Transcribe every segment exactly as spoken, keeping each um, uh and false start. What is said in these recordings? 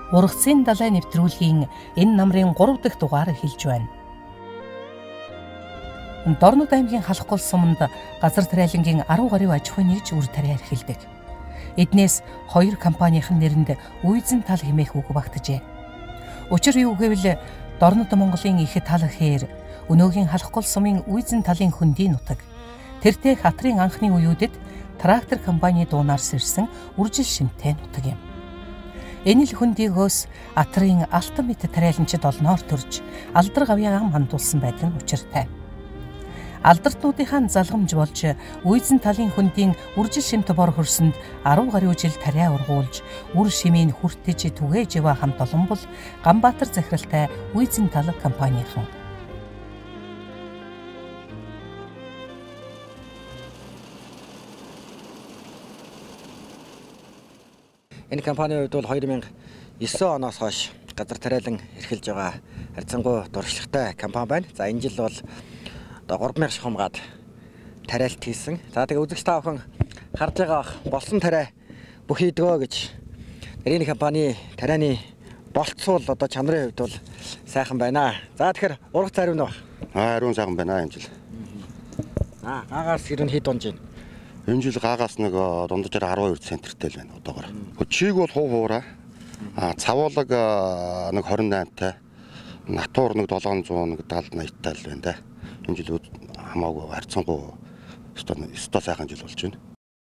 Ургацын далай нэвтрүүлгийн энэ намрын гурав дахь дугаар эхэлж байна. Дорнод аймгийн халах гол суманд газар тариалангийн арав гаруй аж ахуйн нэгж үр тариа эрхэлдэг. Эднээс хоёр компанийн нэрэнд Үйзэн тал хэмээх үг багтжээ. Учир юу гэвэл Дорнод Монголын их тал хээр өнөөгийн халах гол сумын Үйзэн талын хөндийн нутаг. Тэртээ хатрын анхны үеүүдэд трактор компани дуунаар сэрсэн үржил шимтэй нутаг юм. Энэ л хөндийгөөс Атрын алтан мэт тариаланчид олноор төрж алдар гавьяан хандуулсан байдаг нь учиртай. Алдартнуудынхаа залгамж болж Үйзэн талын хөндийн үржил шимт бор хөрсөнд арав гаруй жил тариа ургуулж үр шимийн хүртэж түгээж яваа хамт олон бол Ганбаатар захиралтай Үйзэн тал компанийн. Энэ компанийн хувьд бол хоёр мянга и девять оноос хойш газар тариалан эрхэлж байгаа харьцангуй дуршлагтай компани байна. За энэ жил бол одоо гурван мянга шахамгаад тариалт хийсэн. За тэгээ үзэгч та бүхэн харж байгаа болсон тариа бүх хийдгөө гэж. Энэ компани тарианы болцвол одоо чанарын хувьд бол сайхан байна. За тэгэхээр ургац хариу нэ. Аа хариу сайхан байна энэ жил. Аа гаагаас ер нь хэд унж байна? Энэ жил гаагаас нэг дунджаар арав хоёр центртэй л байна одоогоор. Чийг бол хуу хуураа. А цавуулаг нэг двадцать восьмтай. Натуур нэг seven hundred нэг seventy eight-тай л байна да. Энэ жил хамаагүй харьцангуй өстой сайхан жил болж байна.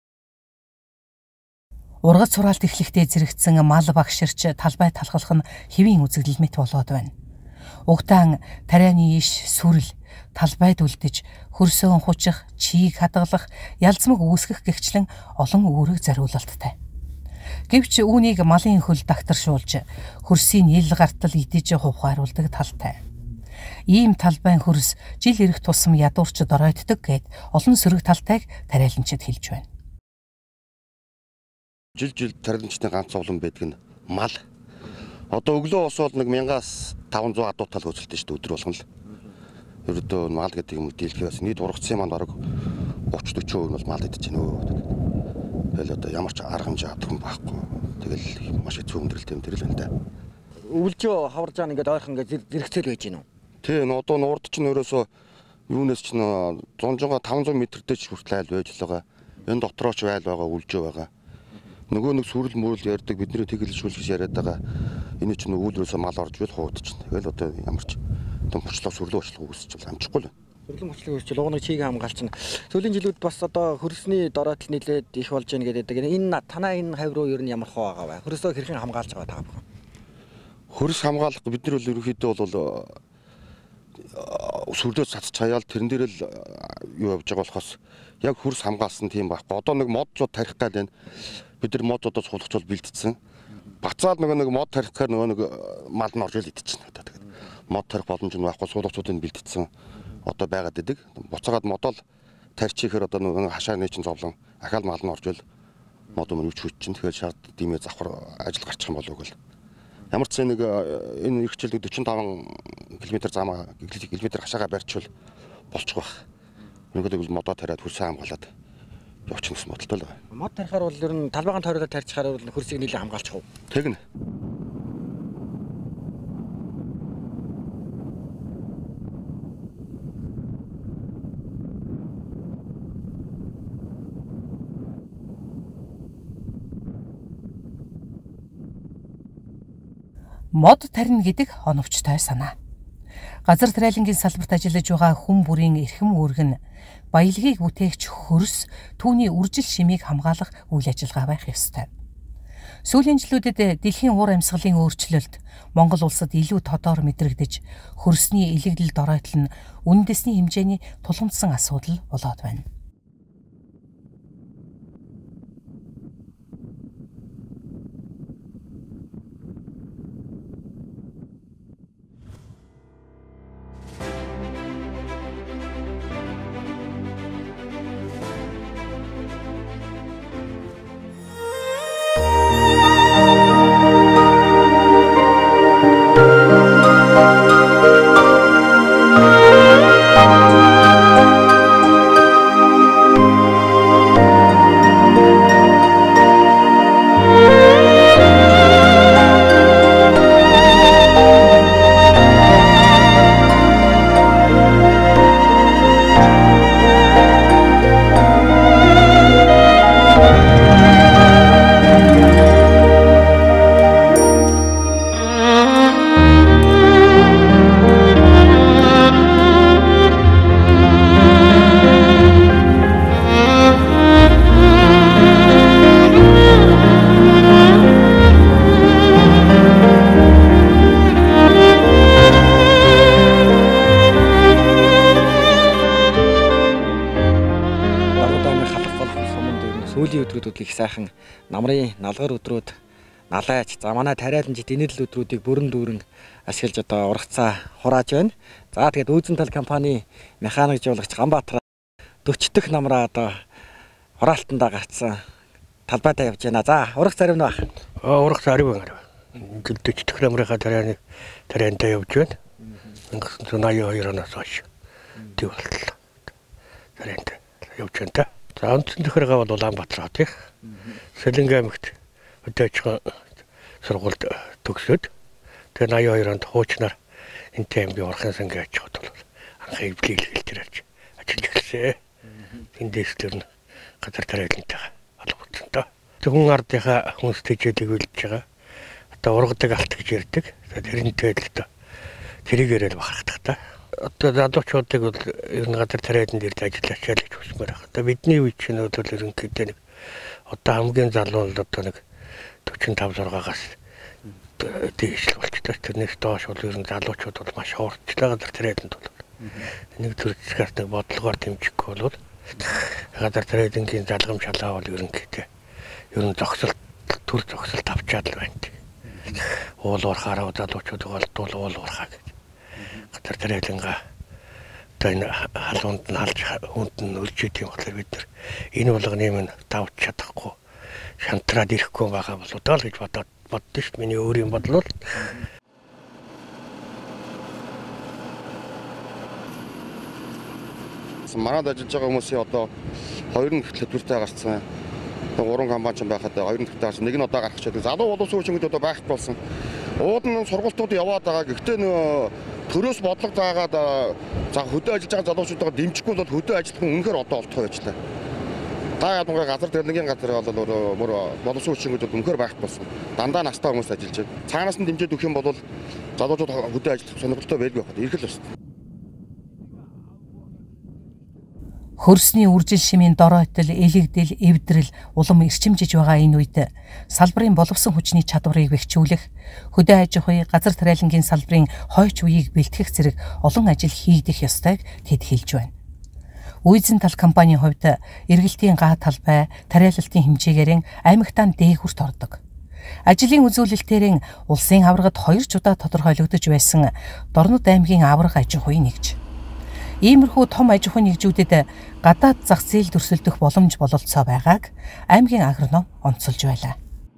Ургац сураалт эхлэхдээ зэрэгцсэн мал багширч талбай талхалах нь хэвийн үзэгдэл мэт болоод байна. Угтаан тарианы иш сүрэл талбайд үлдэж хөрсөөн хучих, чийг хадгалах, ялзмаг үүсгэх гэгчлэн олон үүрэг зориулалттай. Гэвч үүнийг малын хөл дагтаршуулж хөрсийн ил гартал идэж хувхааруулдаг талтай. Ийм талбайн хөрс жил ирэх тусам ядуурч доройтдог гэд олон сөрөг талтайг тариаланчид хэлж байна. Жил жил тариаланчны ганц зовлон байдаг нь мал. Одоо өглөө ус бол нэг мянгаас five hundred адуу тал хөцөлдөө шүү дээ өдөр болгоно л. Ердөө мал гэдэг юм дийлхээс нийт ургацсан маань бараг thirty forty percent бол мал идэж байна өө. Тэгэл одоо ямар ч арга хэмжээ авах юм байхгүй. Тэгэл маш их зүүмдрэлтэй юм тэрл байна да. Өвлжөө хаварж байгаа ингээд ойрхон ингээд зэрэгцэл байж гинөө. Тий, одоо нурд ч нөрөөсөө юунаас ч зунжгаа five hundred метртэй ч хүртэл айл байж л байгаа. Энэ дотроо ч айл байгаа, үлжөө байгаа. Нөгөө нэг сүрэл мөрөл ярьдаг бидний тэгэлжүүлж яриад байгаа. Энэ ч нэг үүлрөөсөө мал орж вэл хуудчихна. Тэгэл одоо ямар ч томчлог сүрлөө уучлах үүсч амжихгүй л. Сүрлэн уучлах үүсч лугныг чийг хамгаалчихна. Сүүлийн жилүүд бас одоо хөрсний дороотл нийлээд их болж байна гэдэг. Энэ танаа энэ хавь руу ер нь ямар хоо байгаа вэ? Хөрсөө хэрхэн хамгаалж байгаа та бүхэн? Хөрс хамгаалах бид нар бол ерөнхийдөө бол сүрлөө цацч хаяал тэрэн дээр л юу явж байгаа болохоос яг хөрс хамгаалсан тийм байхгүй. Одоо нэг модчууд тарих гал байна. Бид нар модуудаас суулгачвал бэлдсэн. Бацаал нөгөө нэг мод тарих гэхээр нөгөө нэг мал нь орж ил идчихнэ. Тэгээд мод тарих боломж нь байхгүй суулгачвуудыг бэлдсэн. Одоо байгаад идэг. Буцаагаад модол тарьчихээр одоо нөгөө хашааны чинь зовлон ахаал мал нь орж ил мод өмнө үуч хүч чинь тэгэхээр шаад димээ завхар ажил гарчих юм болов уу гэл. Ямар ч нэг энэ эрхчлэг forty-five км замаа км хашаага барьчвал болчих واخ. Нөгөөдөө модоо тариад хөрсөө хамгаалаад явуучих гэсэн бодолтой л байна. Мод тарихаар бол ер нь талбайгаан тойроод тарьчихаар бол хөрсийг нийлээ хамгаалчих уу? Тэгнэ. Мод тарина гэдэг оновчтой санаа. Газар тариалангийн салбарт ажиллаж байгаа хүн бүрийн эрхэм үүрэг нь баялагийг бүтээгч хөрс түүний үржил шимийг хамгаалах үйл ажиллагаа байх ёстой. Сүүлийн жилүүдэд дэлхийн уур амьсгалын өөрчлөлт Монгол улсад илүү тодор мэдрэгдэж хөрсний илэгдэл доройтол нь үндэсний хэмжээний тулгамдсан асуудал болоод байна. өвлийн өдрүүд их сайхан намрын налгар өдрүүд налайч заманаа тариаланжид инээл өдрүүдийг бүрэн дүүрэн ашиглаж одоо ургацаа хурааж байна. За тэгээд Үйзэн тал компани механик жуулагч Ганбаатар forty дахь намраа одоо хураалтандаа гарцсан талбайдаа явж байна. За ургац зарим нь баг. Аа ургац зарим байна. forty дахь намрынхаа тарианы тариандаа явж байна. ninety-two оноос хойш. Тэг боллоо. Тарианд явж байна та. За онцон төхөргөө бол Улаанбаатар хот их. Сэлэнгэ аймагт өдөө ажихын сургуульд төгсөөд тэгээ ninety-two онд хуучнаар энтэй аймгийн урхан сангийн аж ахуйд бол анхны эвлэл хэлтэр авч ажиллаж эхэлсэн. Эндээс тэр нь газар тариалантайгаа холбогдсон доо. Хүн ардынхаа хүнс тэжээлийг үлдэж байгаа. Одоо ургадаг алт гэж ярьдаг. Тэрнтэй л одоо тэрийгээрээ бахархдаг та. Одоо залуучуудыг бол ер нь газар тариаланд ирж ажиллаж гэж хүсмээр байна. Одоо бидний үе чинь бол ерөнхийдөө нэг одоо хамгийн залуу бол одоо нэг forty-five six-аас дээш л болчихсон. Тэрнээс доош бол ер нь залуучууд бол маш хуурчлаа газар тариаланд бол. Нэг төрөлцгөөс нэг бодлогоор дэмжихгүй бол газар тариалангийн залгам шалаа бол ерөнхийдөө ер нь зогсолт төр зогсолт авчаад л байна. Уул уурхаараа залуучууд болдвол уул уурхаа гэж. Газар тариалангаа одоо энэ халуунд нь халж хүнд нь өрж идэм болохоор бид нар энэ болгоны минь давж чадахгүй шантраад ирэхгүй байгаа болоо даа л гэж бодоод боддоо шүү. Миний өөрийн бодол бол манад ажиллаж байгаа хүмүүсийн одоо хоёр нь хөтөлбөртэй гарцсан. Одоо гурван компани байхад хоёр нь хөтөлбөртэй гарсан. Нэг нь одоо гарах гэж байна. Залуу боловсон хүчингүүд одоо байхгүй болсон. Ууд нь сургалтууд яваад байгаа. Гэхдээ нөө төрөөс бодлого заагаад за хөдөө ажиллаж байгаа залуучуудаа дэмжихгүй бол хөдөө ажиллах нь үнэхээр одоо олдох байж таа. Та ядмгаа газар тариалангийн газар бол мөр боловсон хүчингүүд үнэхээр байхгүй болсон. Дандаа настай хүмүүс ажиллаж байна. Цаанаас нь дэмжиж өгөх юм бол залуучууд хөдөө ажиллах сонирхолтой байлгүй байна. Ирэх л байна. Хөрсний үржил шимийн доройтол, элэгдэл, эвдрэл улам эрчимжиж байгаа энэ үед салбарын боловсон хүчний чадварыг бэхжүүлэх, хөдөө аж ахуй, газар тариалангийн салбарын хойч үеийг бэлтгэх зэрэг олон ажил хийгдэх ёстойг тэд хэлж байна. Үйзэн тал компанийн хувьд эргэлтийн га талбай, тариалалтын хэмжээгээрэн аймагтаа дээгүрт ордог. Ажлын үзүүлэлтээрэн улсын аваргад хоёр ч удаа тодорхойлогдож байсан Дорнод аймгийн аварга аж ахуй нэгж. Иймэрхүү том аж ахуй нэгжүүдэд гадаад зах зээл төрсөлдөх боломж бололцоо байгааг аймгийн агроном онцолж байлаа.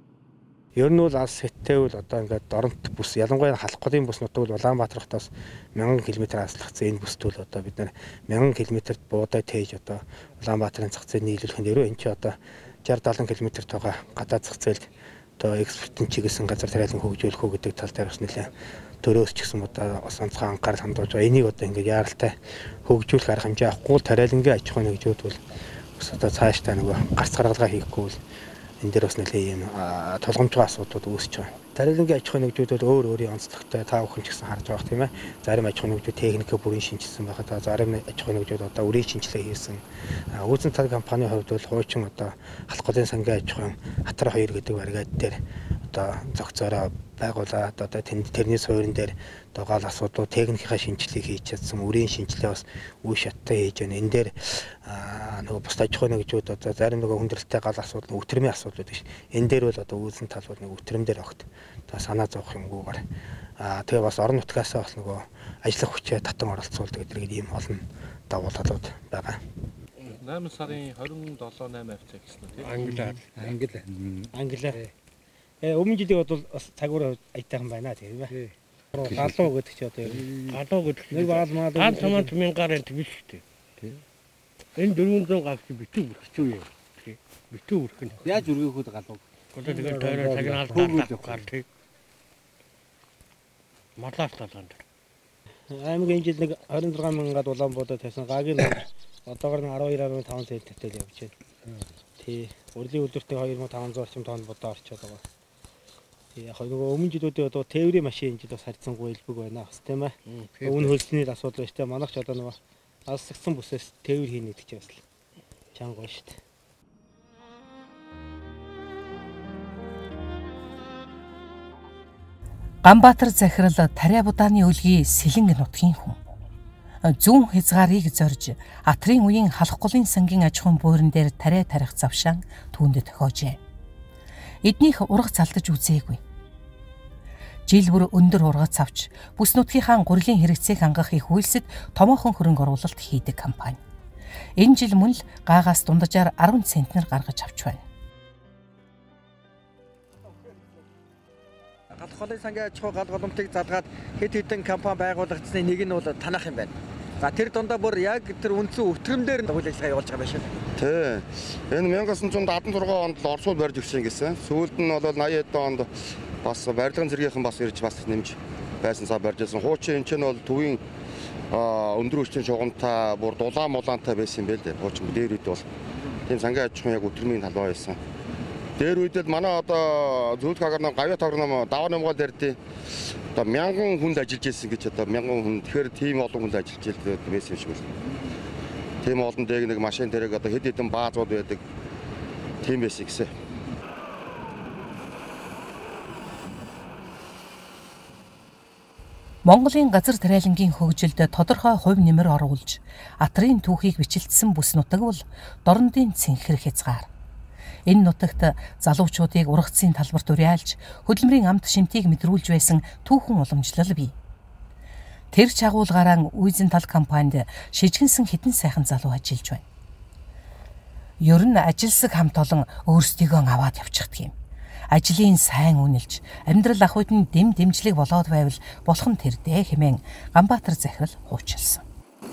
Ер нь бол алс хэттэй бол одоо ингээд Доронт бүс ялангуяа халахгүй бүс нутаг бол Улаанбаатар хотоос one thousand км аслахсан энэ бүст бол одоо бид нар one thousand км буудай тээж одоо Улаанбаатарын зах зээл нийлүүлэхэд ерөө энэ чи одоо sixty seventy км тоогоо гадаад зах зээлд одоо экспортын чиглэсэн газар тариалан хөгжүүлэх үү гэдэг тал дээр бас нэлээд төрөөс ч гэсэн одоо онцгой анхаарал хандуулж байгаа. Энийг одоо ингээд яаралтай хөгжүүлэх арга хэмжээ авахгүй тариалангийн аж ахуй нэгжүүд бол бас одоо цааш та нөгөө гарц гаргалгаа хийхгүй бол энэ дээр бас нэлээд юм тулгамжгүй асуудлууд үүсэж байгаа. Тариалангийн аж ахуй нэгжүүд бол өөр өөрийн онцлогтой та бүхэн ч гэсэн харж байгаа тийм ээ. Зарим аж ахуй нэгжүүд техникээ бүрийн шинжилсэн байхад зарим аж ахуй нэгжүүд одоо үрийн шинжилгээ хийсэн. Үйзэн тал компанийн хувьд бол хуучин одоо халахгүй сангийн аж ахуйн хатар хоёр гэдэг баригад дээр одоо зохицоороо байгуулаад одоо тэрний суурин дээр одоо гал асуудлууд техникийн шинжилгээг хийж чадсан, үрийн шинжилгээ бас үе шаттай хийж байна. Энэ дээр нөгөө бус аж ахуй нэгжүүд одоо зарим нөгөө хүндрэлтэй гал асуудал, өвтөрмийн асуудлууд биш. Энэ дээр бол одоо Үйзэн тал бол нэг өвтөрмдөр огт одоо санаа зовох юмгүйгээр аа тэгээ бас орон нутгаас бас нөгөө ажиллах хүчээ татан оролцуулдаг гэдэг ийм олон давуу талууд байгаа. nine сарын twenty-seven eight хавцаа гэсэн үү тийм Англиар англи англиар э өмнө жилиг бол бас цагуур аятайхан байна тийм ээ. Галуу гэдэг чи одоо галуу гэдэг нэг баал маа ганц самант мянгаар энэ биш үү тийм. Энэ four hundred гавч битүү бүрч үү юм. Битүү бүрх нь. Яаж үргэөхөд галуу. Одоо тэгээд тойроо цагнаал таах тийм. Марлаас талаанд. Аймгийн жил нэг twenty-six мянгаад Улаанбаатар тавьсан гагийн одоогор нь twelve point five цент тавьтал явж байна. Тий. Урлагийн үлдвэртээ two thousand five hundred орчим тонн бодоо орчод байгаа. Тий. Яг нөгөө өмнө жилүүдээ одоо тээврийн машин жил бас харьцангуй илбэг байна бас тийм ээ. Өмнө хөлсний асуудал байна шүү дээ. Манайх ч одоо нөгөө алсагсан бүсээс тээвэр хийнэ гэдэг чинь бас чанга байна шүү дээ. Ганбаатар захирал Тариа будааны өлгийн Сэлэнг нутгийн хүн. зүүн хязгаарыг зорж Атрын үеийн халах голын сангийн аж ахуйн буурин дээр тариа тарих завшаан түүнд тохиожээ. Эднийх ургац алдаж үзээгүй. Жил бүр өндөр ургац авч бүс нутгийнхаа гурилын хэрэгцээг хангах их үйлсэд томоохон хөрөнгө оруулалт хийдэг компани. Энэ жил мөн л гаагаас дунджаар арван центнер гаргаж авч байна. Халах голын сангийн аж ахуй гал голомтыг залгаад хэд хэдэн компани байгуулагдсны нэг нь бол танах юм байна. За тэр дундаа бүр яг тэр үндсэн өвтгөрмдөр үйл ажиллагаа явуулж байгаа юм шиг. Тий. Энэ мянга девятьсот даатан тургай онд л Оросууд барьж өгсөн гэсэн. Сүүлд нь бол наяд онд бас барилгын зэргийнхэн бас ирж бас нэмж байсан цаа барьжсэн. Хуучин энэ ч нь бол төвийн өндөр хүчтэй шугамтай бүр дулаан мулаантай байсан юм байл дээ. Хуучин дээр үед бол тийм сангийн аж ахуйн яг өтрмийн талбай байсан. Дээр үедээ манай одоо зөвлөх агаарна гавья тогрном даваа нэмгал дэрдээ одоо мянган хүнд ажиллаж ирсэн гэж одоо мянган хүн тэгэхээр тийм олон хүнд ажиллаж ирсэн байсан юм шиг байна. Тийм олон дэг нэг машин дээрээ одоо хэд хэдэн баазууд байдаг. Тийм байсан гэсэн. Монголын газар тариалангийн хөгжилд тодорхой хувь нэмэр оруулж Атрын түүхийг бичлэлсэн бүс нутаг бол дорндын цэнхэр хязгаар. Энэ нутагт залуучуудыг ургацын талбарт уриалж хөдөлмөрийн амт шимтгийг мэдрүүлж байсан түүхэн уламжлал бий. Тэр чагуулгаараа Үйзэн тал компанид шижгэнсэн хитэн сайхан залуу ажиллаж байна. Ер нь ажилсаг хамт олон өөрсдийгөө аваад явчихдаг юм. Ажлын сайн үнэлж амьдрал ахуйд нь дэм дэмжлэг болоод байвал болох нь тэр дээ хэмээн Ганбаатар захирал хуучилсан.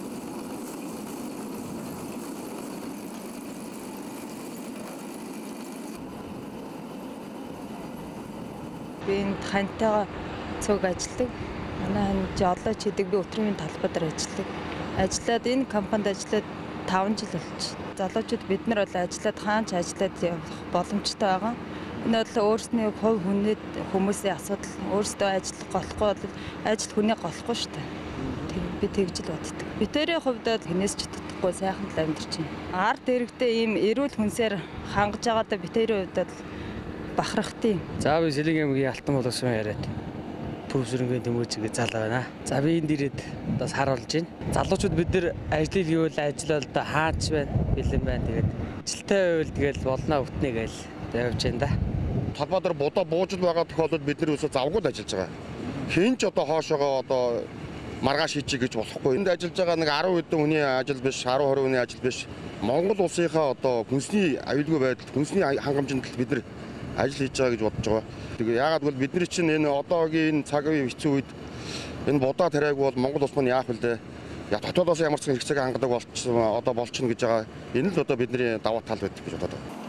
Би энэ хантайгаа цуг ажилладаг. Манай хан жолооч хийдэг, би өтрийн талбай дээр ажилладаг. Ажиллаад энэ компанид ажиллаад таван жил болж. Залуучууд бид нар бол ажиллаад хаанч ажиллаад явах боломжтой байгаа. Энэ бол өөрсний хувь хүнээд хүмүүсийн асуудал. Өөрсдөө ажиллах голохгүй бол ажил хүнээ голохгүй шүү дээ. Тийм би тэгж л боддог. Битэрийн хувьд бол хинээс ч итгэхгүй сайхан л амьдарч байна. Ард иргэдээ ийм эрүүл хүнсээр хангаж байгаадаа битэрийн хувьд бол бахархтыг. За би Сэлэг аймгийн Алтан боловсон яриад төвсрэнгийн дэмүүжигээ залаа байна. За би энд ирээд бас харуулж байна. Залуучууд бид нар ажлыг хийвэл ажиллал да хаач байна, бэлэн байна. Тэгээд ажилтай байвал тэгэл болно өвтнэ гээл явж байна да. Талбай дээр будаа бууж байгаа тохиолдолд бид нар өсө завгүй ажиллаж байгаа. Хин ч одоо хоошоогоо одоо маргааш хийчих гэж болохгүй. Энд ажиллаж байгаа нэг арван хэдэн хүний ажил биш, арван хорин хүний ажил биш. Монгол улсынхаа одоо хүнсний аюулгүй байдал, хүнсний хангамжинд бид нар ажил хийж байгаа гэж бодож байгаа. Тэгээ яагаад гэвэл бидний чинь энэ одоогийн энэ цаг үеийн хэцүү үед энэ будаа тариаг бол Монгол улс маань яах вэ дээ? Я дотоодоос ямар ч хэрэгцээг хангадаг болчихсон одоо болчихно гэж байгаа. Энэ л одоо бидний даваа тал байдаг гэж бодоод байна.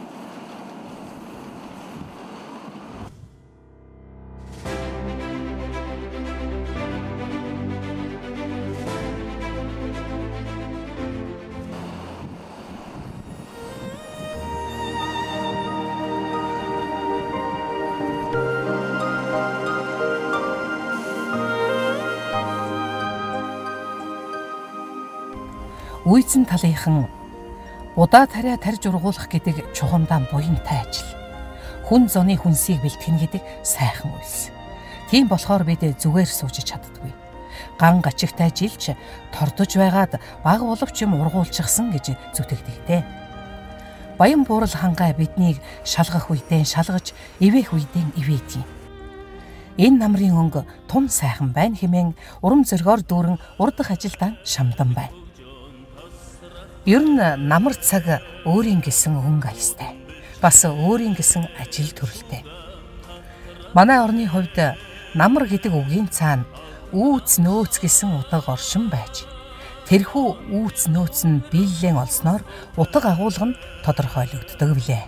Үйзэн талынхан удаа тариа тарж ургуулах гэдэг чухамдаан буянтай ажил. Хүн зоны хүнсийг бэлтгэн гэдэг сайхан үйлс. Тийм болохоор бид зүгээр сууж чаддаггүй. Ган гачигтай жилч тордож байгаад баг боловч юм ургуулчихсан гэж зүтгэдэгтэй. Баян буурал хангай биднийг шалгах үедээ шалгаж, ивэх үедээ ивээдэг. Энэ намрын өнгө тун сайхан байна хэмээн урам зоригоор дүүрэн урдах ажилдаа шамдан байна. Ер нь намар цаг өөрийн гэсэн өнгө аястай. Бас өөрийн гэсэн ажил төрөлтэй. Манай орны хувьд намар гэдэг үгийн цаана үүц нөөц гэсэн утга оршин байж, тэрхүү үүц нөөц нь биелэлэн олсноор утга агуулга нь тодорхойлогддог билээ.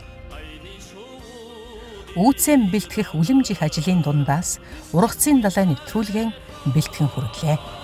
Үүцэн бэлтгэх үлэмжих ажлын дундаас ургацын далай нэвтрүүлгэн бэлтгэн хүргэлээ.